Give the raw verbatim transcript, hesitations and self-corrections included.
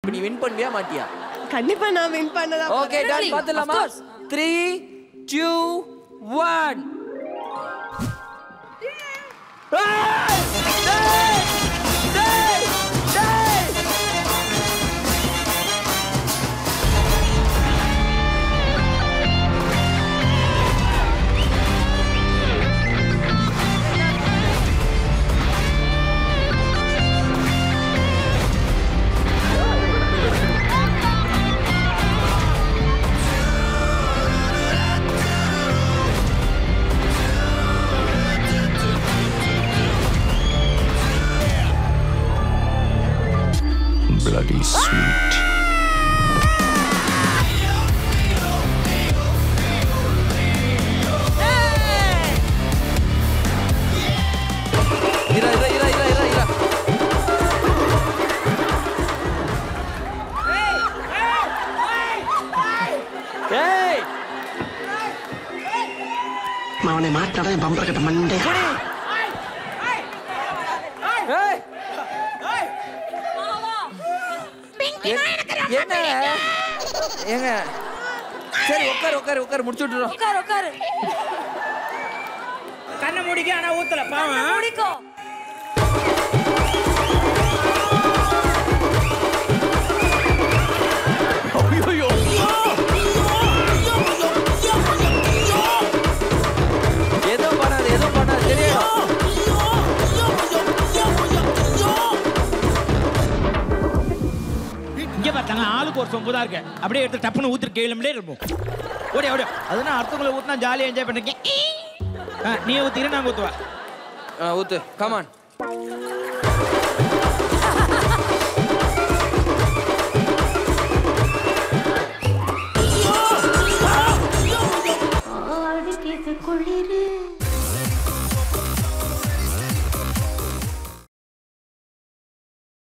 இப்போ நீ வின் பண்ணுவியா மாட்டியா? கண்டிப்பா நான் வின் பண்ணதா. ஓகே டன் பாத்துலாமா? three two one. Bloody sweet. Ira, ira, ira, ira, ira, ira. Hey, hey, hey, hey. Mawne maattara en bumper kata mande. Hey, hey. என்ன ஏங்க சரி உட்காரு உட்காரு உட்காரு முடிச்சு விட்டுறோம். உட்காரு உட்காரு. கண்ணை மூடிக்க ஆனா ஊத்தல பாவம். மூடிக்கோ. ஐயோ ஏதோ பண்ணாது ஏதோ பண்ணாது தெரியும். இங்க பார்த்தாங்க ஆளுக்கு ஒரு சொம்பு தான் இருக்கு. அப்படியே எடுத்து டப்புன்னு ஊத்துற கேளும்லே இருப்போம். ஓடி ஓடி. அதனால அடுத்தவங்களை ஊத்துனா ஜாலியா என்ஜாய் பண்றீங்க. நீ ஊத்திர நாங்க ஊத்துவா. ஆ ஊத்து கம் ஆன். ஆடி பேச குளிரு